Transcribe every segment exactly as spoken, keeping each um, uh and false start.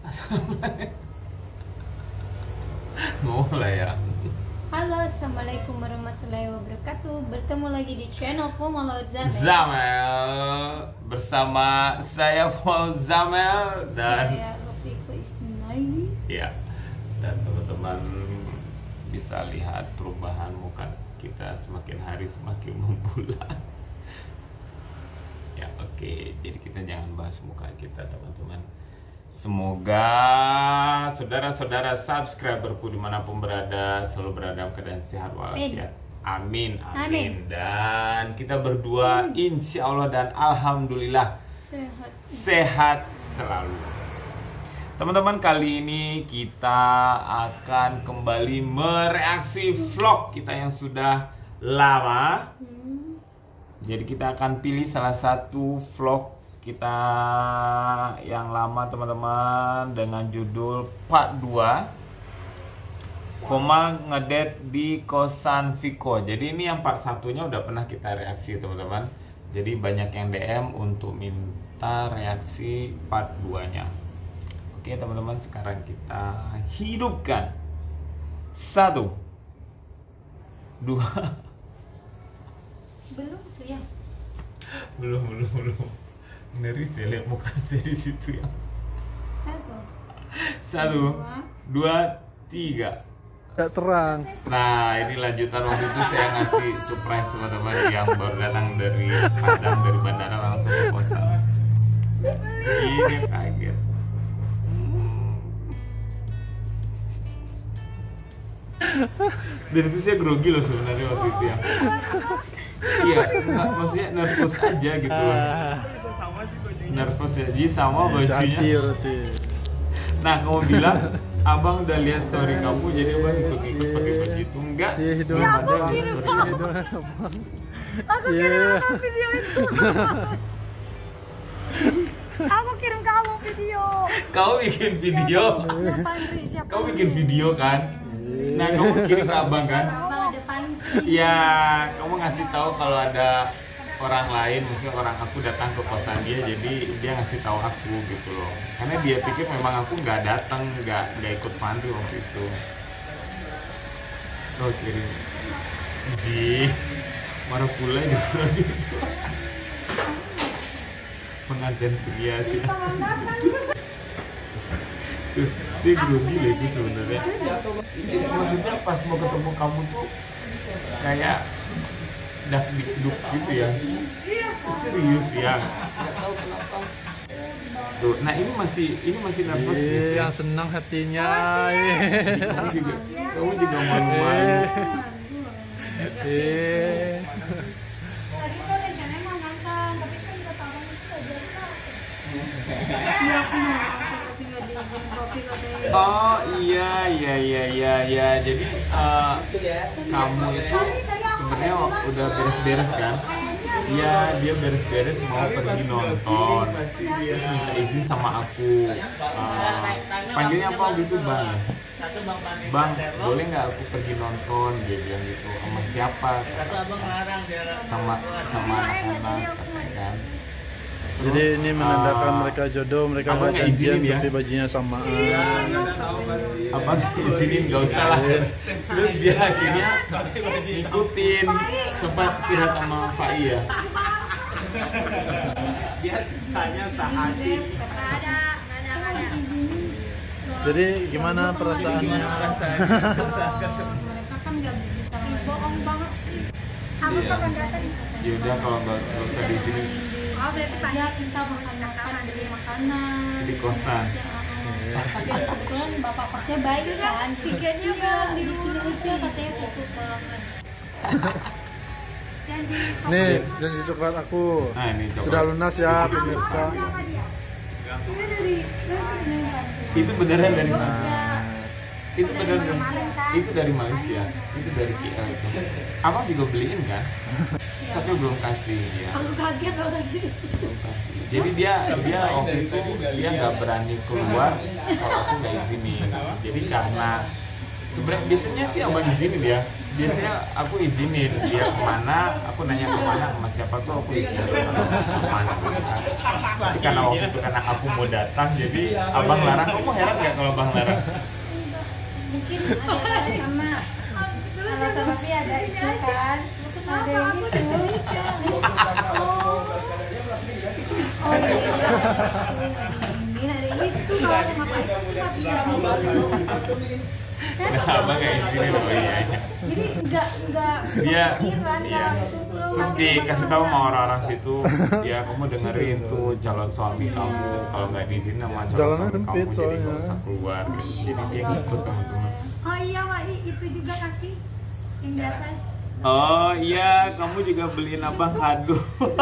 Mulai ya. Halo, assalamualaikum warahmatullahi wabarakatuh. Bertemu lagi di channel Fomalo Zamel. Zamel bersama saya Paul Zamel dan saya Rafika Isnai. ya, dan teman-teman bisa lihat perubahan muka kita semakin hari semakin membulat. Ya oke, jadi kita jangan bahas muka kita teman-teman. Semoga saudara-saudara subscriberku dimanapun berada selalu berada dalam keadaan sehat walafiat. Amin, amin. Amin. Dan kita berdua insya Allah dan alhamdulillah Sehat. sehat selalu. Teman-teman, kali ini kita akan kembali mereaksi vlog kita yang sudah lama. Hmm. Jadi kita akan pilih salah satu vlog kita yang lama teman-teman dengan judul part dua Foma ngedate di kosan Viko. Jadi ini yang part satunya udah pernah kita reaksi teman-teman. Jadi banyak yang D M untuk minta reaksi part dua nya. Oke teman-teman, sekarang kita hidupkan. Satu Dua Belum tuh ya? Belum, belum, belum. Ngeri saya lihat muka saya di situ ya. Satu. Satu, dua, tiga. Gak terang. Nah, ini lanjutan waktu itu saya ngasih surprise teman-teman yang baru datang dari Padang, dari bandara langsung ke kosan. Ini kaget. Dan itu saya grogi loh sebenarnya waktu itu ya. Iya, nggak, maksudnya nervous aja gitu loh. Nervous ya, jadi sama bajunya. Sakti berarti. Nah, kamu bilang abang udah lihat story kamu, jadi abang ikut-ikut pakai baju itu. Enggak, Cie, hidung. belum Ya, ada yang Cie, story kamu. hidung abang. Aku Cie. kirim apa video itu? Aku kirim kamu video. Kamu bikin video, Depan Ri, siapa? kamu bikin video kan? Nah, kamu kirim ke abang kan? Abang depan. Ya, kamu ngasih tahu kalau ada orang lain, maksudnya orang aku datang ke kosan dia, jadi dia ngasih tahu aku gitu loh. Karena dia pikir memang aku nggak datang, nggak nggak ikut pantry waktu itu. Oh kirim, Ji, marah pula di sana. Pengantin pria sih. Tuh, sih grogi lagi sebenarnya. Maksudnya pas mau ketemu kamu tuh kayak dak dikduk gitu ya. Serius ya. Tuh, nah ini masih ini masih nervous Cie, gitu ya. yang senang hatinya. Cie. Kamu juga kamu juga malu-malu. Cie. Tadi tuh rencananya mau nonton, tapi kan kata abang itu gak jadi kak. Iya, aku mau. Tapi nggak diizin kopi katanya. Oh iya iya iya iya iya. Jadi eh, kamu itu sebenarnya udah beres-beres kan? Iya, dia beres-beres mau pergi nonton. Terus minta izin sama aku. Eh, panggilnya apa gitu bang? Bang, boleh nggak aku pergi nonton? Dia bilang gitu. Sama siapa? Sama sama anak-anak kan? Terus, Jadi ini menandakan eh, mereka jodoh, mereka abang nggak nggak izinin janjian ya? tapi bajunya samaan. apa izinin nggak usah lah. Terus dia akhirnya ngikutin, sempat curhat sama Fai ya. Dia tanya saat ini. Kata ada, nanya nanya. Jadi gimana perasaannya? Mereka kan nggak bisa. Bohong banget sih. Kamu Iya. kapan datang? Yaudah kalau nggak nggak usah di sini Oh berarti Dia panjang. minta makan-makan, beli makanan. di kosan. Ya, dia kebetulan bapak kosnya baik kan, jadi Tiketnya iya, belum di sini diurus. aja katanya tutup pulang. Janji. Nih, janji coklat aku. Nah ini coba. Sudah lunas ya pemirsa. Sama dia. Ini dari dari Itu beneran dari Jogja. mana? Itu beneran dari itu dari Malaysia. Itu dari K L itu. Abang juga beliin kan? Tapi belum kasih ya. Aku kaget kalau tadi. Belum kasih. Jadi dia dia waktu itu dia nggak berani keluar kalau aku nggak izinin. Jadi karena sebenarnya biasanya sih abang izinin ya. biasanya aku izinin dia kemana, aku nanya kemana sama siapa tuh aku izinin kemana. Tapi karena waktu itu karena aku mau datang, jadi abang larang. Kamu heran nggak kalau abang larang? Mungkin ada karena alasan papi ada itu kan, ada yang itu. Oh, oh iya, ini ada itu kalau ada ngapain papi ya. Nah, abang kayak izinin, oh iya. Jadi nggak nggak Dia, kepikiran iya. kalau itu. Terus dikasih tahu sama orang-orang situ, ya kamu dengerin tuh calon suami kamu, kalau nggak diizinin sama calon Jalannya suami kamu sempit jadi soalnya. nggak usah keluar. Jadi dia ngikut teman-teman. Oh iya Wai, itu juga kasih yang di atas. Oh iya, kamu juga beliin abang kado.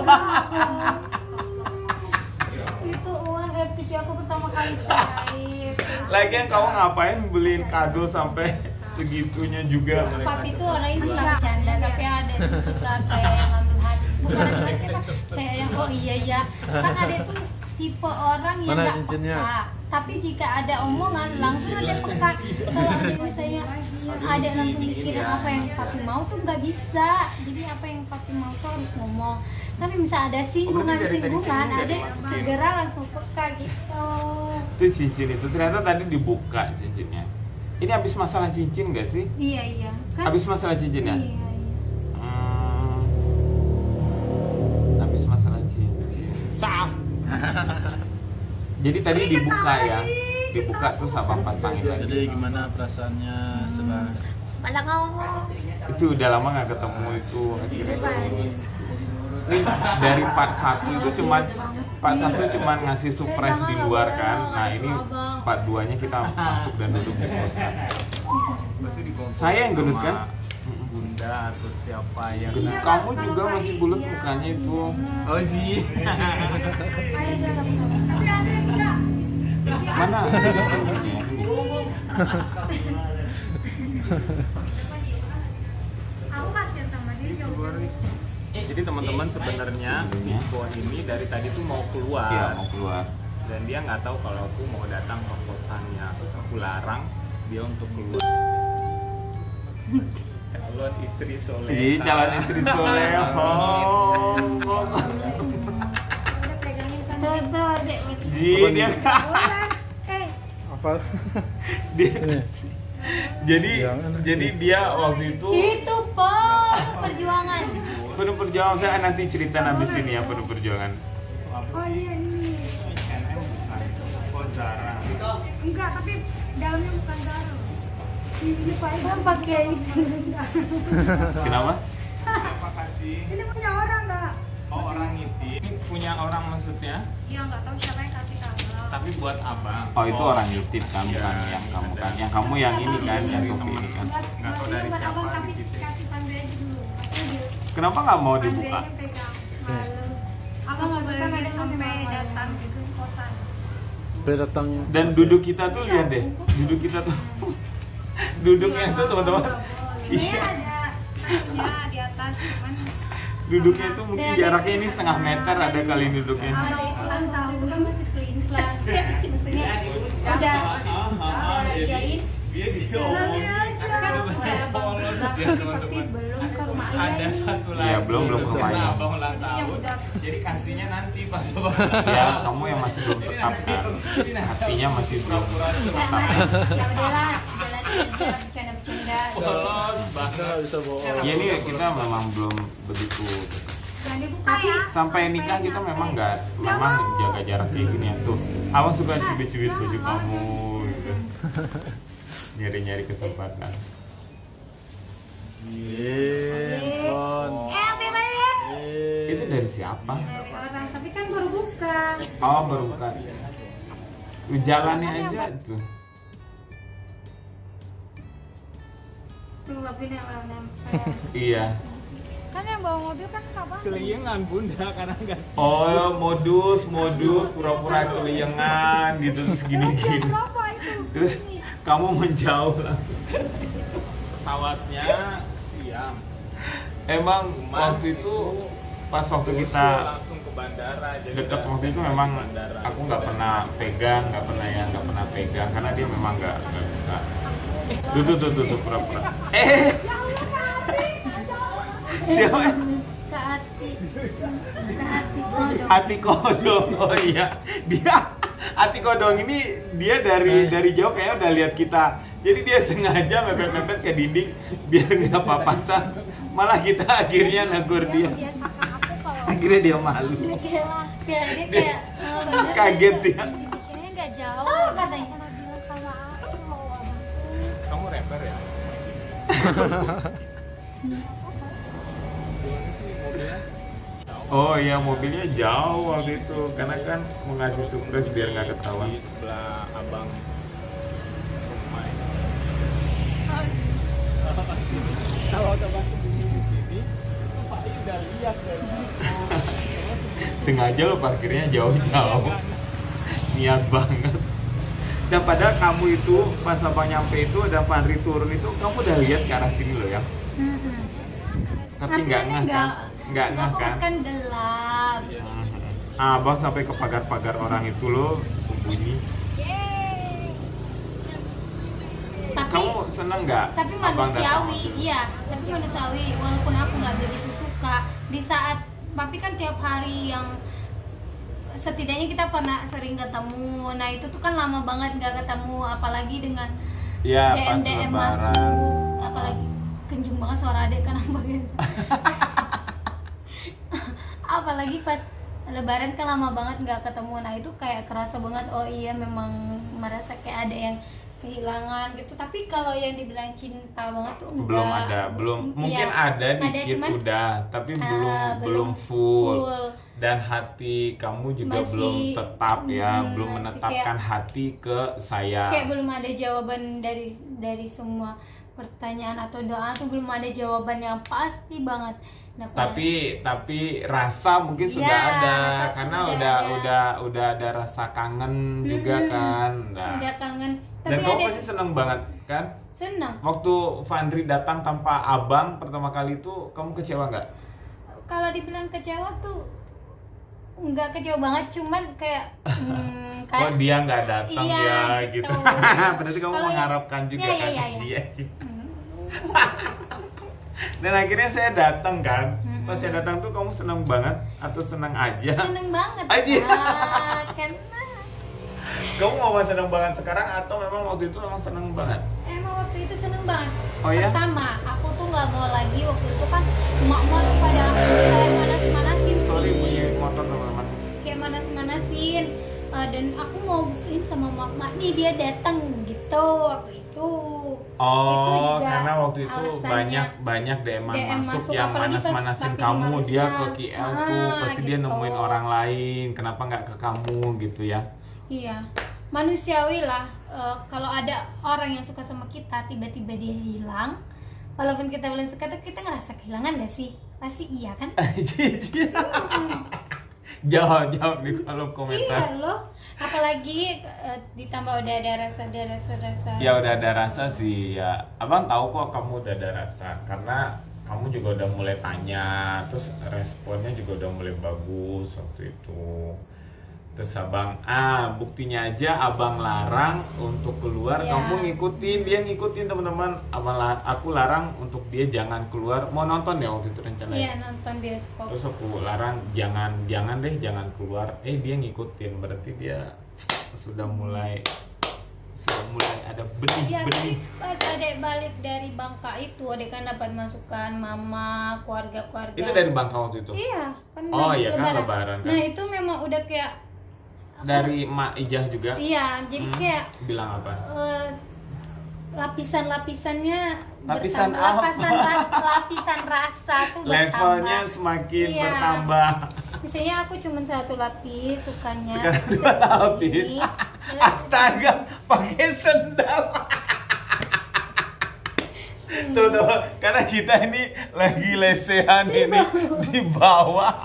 Itu uang F T P aku pertama kali cair. Lagian kamu ngapain beliin kado sampai segitunya juga? Papi tuh orangnya suka bercanda, tapi ada tuh suka kayak yang ambil hati. Bukan ambil hati apa, kayak yang oh iya ya. Kan ada tuh tipe orang yang Mana nggak cincinnya? peka. Tapi jika ada omongan langsung ada peka. Kalau ada misalnya ada langsung mikirin apa yang papi mau tuh nggak bisa. Jadi apa yang papi mau tuh harus ngomong. Tapi misal ada singgungan singgungan, ada segera langsung peka gitu. Itu cincin itu ternyata tadi dibuka cincinnya. Ini habis masalah cincin nggak sih? Iya iya. Kan? Habis masalah cincinnya? Iya iya. Hmm, habis masalah cincin. Sah. Jadi tadi dibuka ya, dibuka terus abang pasangin lagi. Jadi gimana perasaannya setelah Malah ngomong. Itu udah lama nggak ketemu itu akhirnya ketemu. Nih dari part satu itu cuman part satu cuman ngasih surprise di luar kan. Nah ini part dua nya kita masuk dan duduk di kosan. Saya yang gendut kan? Bunda atau siapa yang Gendut. Kamu juga masih bulat mukanya itu. oh sih Mana? Aku kasihan sama dia jauh. jadi teman-teman sebenarnya si Bo ini dari tadi tuh mau keluar Iya mau keluar. dan dia nggak tahu kalau aku mau datang ke kosannya, terus aku larang dia untuk keluar. Calon istri soleh. Jadi calon istri soleh. Oh. Udah pegangin kan. Tuh tuh adek. Ji dia Eh, apa? dia jadi Jangan. jadi dia waktu itu Itu po perjuangan. penuh perjuangan. Saya nanti cerita habis ini ya penuh perjuangan. oh iya ini. Oh Zara. Enggak, tapi dalamnya bukan Zara. Ini Pak Kan pakai itu. Kenapa? Terima kasih. Ini punya orang enggak? Oh orang itu. Ini punya orang maksudnya, Iya, enggak tahu siapa yang kasih tahu. tapi buat abang. Oh itu orang nitip kan, bukan Iya, yang kamu ada. kan, yang kamu yang ini kan, yang Dari kopi teman. ini kan. Nggak tahu dari buat siapa abang kasih dititip. kasih tanda aja dulu. Maksudnya dia Kenapa nggak mau dibuka? tandanya pegang. Malu. Abang nggak boleh Kan ada gitu yang sampai sama datang gitu kosan. Sampai datang Dan duduk kita tuh lihat deh, duduk kita tuh, duduknya tuh teman-teman, Ini iya, ada satunya di atas, cuman duduknya tuh mungkin jaraknya ini setengah meter ada kali duduknya. Ada itu kan tahu itu kan masih pelin pelan. Maksudnya udah udah iyain. Kan udah Polos bang dia, tapi teman-teman. belum ke rumah Ada Iyain. satu lagi. Iya, belum, belum ke karena rumahnya. abang ulang Yang tahun. udah Jadi kasihnya nanti pas abang. Ya kamu yang masih belum tetap kan, hatinya masih belum Enggak tetap. mas, ya udahlah jalanin aja bercanda-bercanda. Polos kita banget. nggak bisa bohong. Ya ini kita memang belum begitu. jangan dibuka Tapi ya. Sampai nikah kita memang nggak, memang jaga jarak kayak gini ya tuh. Awal suka cubit-cubit baju kamu gitu. Nyari-nyari kesempatan. Yeay, Pon. Eh, apa ya? Yeay. Itu dari siapa? Dari orang, tapi kan baru buka. Oh baru bukan. Jalannya aja tuh. Tuh tapi yang orang nempel. Iya. Kan yang bawa mobil kan abang. Keliengan bunda karena nggak. Oh modus modus pura-pura keliengan gitu terus gini-gini. Kenapa itu? Terus kamu menjauh langsung. Pesawatnya siam. Emang waktu itu pas waktu kita langsung ke bandara. Jadi dekat nggak- waktu itu memang bandara. aku nggak pernah pegang, nggak pernah ya nggak pernah pegang karena dia memang nggak nggak bisa. Tuh tuh tuh tuh, tuh pura-pura. Eh Siapa? Kak Ati. Kak Ati Kodong. Ati Kodong. Oh iya. Dia Ati Kodong ini dia dari dari jauh kayaknya udah lihat kita. Jadi dia sengaja mepet-mepet ke dinding biar nggak papasan. Malah kita akhirnya negur dia. Biasakan aku kalau Akhirnya dia malu. Dia kayak kayak dia kayak oh, bener, Kaget bener. ya. dipikirnya nggak jauh. Oh, katanya. Karena bilang sama aku mau abangku. Kamu rapper ya? Oh iya, mobilnya jauh waktu itu karena kan mau ngasih surprise biar nggak ketahuan. Di sebelah abang Somai. Kalau abang sembunyi di sini, Pak I udah lihat kan. Sengaja lo parkirnya jauh-jauh. Niat banget. Dan padahal kamu itu pas abang nyampe itu ada Fandri turun itu kamu udah lihat ke arah sini loh ya. Mm-mm. Tapi nggak ini ngeh kan? nggak Nggak ngeh fokus kan? kan gelap. Mhm. Ah, abang sampai ke pagar-pagar orang itu loh sembunyi. Yeay. Tapi Kamu seneng nggak? tapi abang datang manusiawi, waktu itu? iya. Tapi manusiawi walaupun aku nggak begitu suka di saat papi kan tiap hari yang setidaknya kita pernah sering ketemu. Nah itu tuh kan lama banget nggak ketemu, apalagi dengan Iya, D M pas D M lebaran. masuk, apalagi kenceng banget suara adek kan nampaknya. Apalagi pas lebaran kan lama banget nggak ketemu. Nah itu kayak kerasa banget, oh iya memang merasa kayak ada yang kehilangan gitu. Tapi kalau yang dibilang cinta banget tuh enggak. Belum ada, belum. Mungkin Iya, ada dikit cuman, udah, tapi ah, belum belum belum full. full. Dan hati kamu juga Masih, belum tetap ya, hmm, belum masih menetapkan hati ke saya. Kayak belum ada jawaban dari dari semua pertanyaan atau doa tuh, belum ada jawaban yang pasti banget. Nah, Tapi tapi rasa mungkin sudah Iya, ada rasa karena sudah udah ada. udah udah ada rasa kangen juga Mm-mm. kan. Nah. udah kangen. Dan Tapi kamu ada pasti seneng banget kan? senang. Waktu Fandri datang tanpa abang pertama kali itu kamu kecewa nggak? Kalau dibilang kecewa tuh nggak kecewa banget, cuman kayak hmm, Oh kayak dia nggak datang Iya, ya gitu. gitu. Berarti kamu Kalau yang- mengharapkan juga Iya, kan? iya, iya, iya. Iya. Dan akhirnya saya datang kan. Mm-mm. Pas saya datang tuh kamu seneng banget atau seneng aja? seneng banget. Aja. Ah, karena Kamu mau seneng banget sekarang atau memang waktu itu memang seneng banget? emang waktu itu seneng banget. Oh ya? Pertama, aku tuh nggak mau lagi waktu itu kan emak-emak tuh pada kayak manas-manasin Sorry sih. bunyi motor teman-teman. Kayak manas-manasin. Eh, dan aku mau buktiin sama mama nih dia datang gitu waktu itu. Oh, Itu juga karena waktu itu alasannya banyak banyak D M D M masuk, masuk, yang apalagi pas manas-manasin papi di kamu, dia Malaysia. ke K L tuh, Ah, pasti dia gitu. nemuin orang lain, kenapa nggak ke kamu gitu ya? Iya, manusiawi lah. Eh, kalau ada orang yang suka sama kita, tiba-tiba dia hilang, walaupun kita belum suka tuh kita ngerasa kehilangan gak sih? Pasti iya kan? Cici. Jawab jawab di kolom komentar. Iya loh, apalagi eh, ditambah udah ada rasa, ada rasa, rasa. Ya udah ada rasa sih ya. Abang tahu kok kamu udah ada rasa karena kamu juga udah mulai tanya, terus responnya juga udah mulai bagus waktu itu. Terus abang, ah buktinya aja abang larang untuk keluar, Iya. kamu ngikutin, dia ngikutin teman-teman. Abang la- aku larang untuk dia jangan keluar. Mau nonton ya waktu itu rencananya. Iya, nonton bioskop. Terus aku larang jangan jangan deh jangan keluar. Eh dia ngikutin, berarti dia sudah mulai sudah mulai ada Iya, tapi benih-benih. pas adek balik dari Bangka itu, adek kan dapat masukan mama, keluarga-keluarga. Itu dari Bangka waktu itu. Iya, kan Oh, habis iya kan, lebaran kan. Nah, itu memang udah kayak Dari Mak Ijah juga. iya, jadi Hmm, kayak bilang apa? eh, lapisan-lapisannya Lapisan bertambah, apa? lapisan ras- lapisan rasa tuh Levelnya bertambah. semakin Iya. bertambah. Misalnya aku cuma satu lapis sukanya. Sekarang terus dua segini. lapis. Terus- Astaga, pakai sendal. Tuh tuh, karena kita ini lagi lesehan ini di bawah.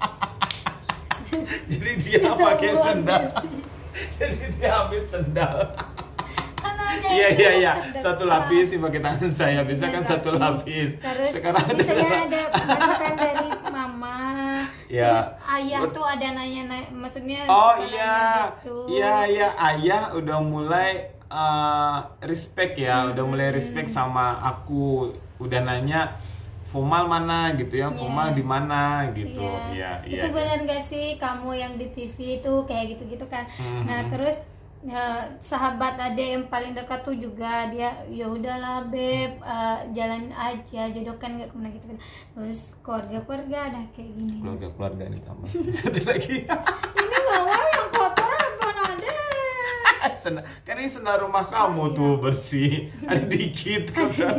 Jadi dia pakai sendal. Jadi dia ambil sendal. Kanalnya Iya itu iya iya, ada satu kerang. lapis sih pakai tangan saya, bisa kan satu lapis. Terus Sekarang ada misalnya ada masukan dari mama. Ya. Terus ayah Bet- tuh ada nanya, nanya maksudnya Oh suka iya, nanya gitu. iya iya, ayah udah mulai uh, respect ya, udah mulai respect sama aku, udah nanya formal mana gitu ya, Iya. formal di mana gitu. Iya. Iya, iya. Itu benar gak sih kamu yang di T V itu kayak gitu-gitu kan. Mhm. Nah, terus ya, sahabat adek yang paling dekat tuh juga dia ya udahlah beb, uh, jalan aja, jodohkan nggak kemana gitu kan. Terus keluarga-keluarga dah kayak gini. Keluarga-keluarga nih tambah. Satu lagi. Ini nggak mau yang kotor apa ada. Sena- kan ini sendal rumah kamu tuh bersih. Ada dikit kan.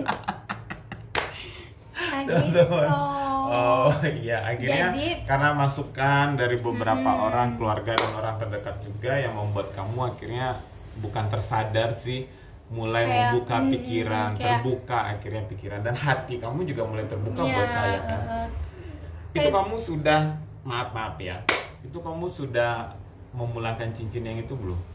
Nah, gitu. Oh iya, akhirnya Jadi- karena masukan dari beberapa orang keluarga dan orang terdekat juga yang membuat kamu akhirnya bukan tersadar sih mulai Kayak, membuka mm, pikiran, kayak- terbuka akhirnya pikiran dan hati kamu juga mulai terbuka Iya, buat saya kan. uh, Itu kayak- kamu sudah maaf maaf ya, itu kamu sudah memulangkan cincin yang itu belum?